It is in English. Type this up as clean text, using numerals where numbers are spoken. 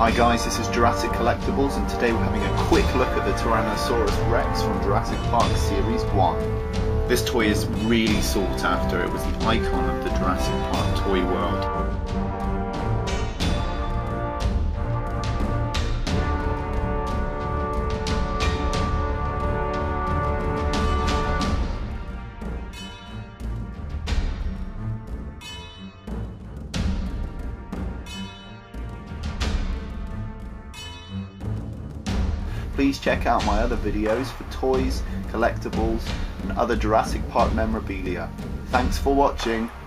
Hi guys, this is Jurassic Collectibles, and today we're having a quick look at the Tyrannosaurus Rex from Jurassic Park Series 1. This toy is really sought after. It was the icon of the Jurassic Park toy world. Please check out my other videos for toys, collectibles and other Jurassic Park memorabilia. Thanks for watching.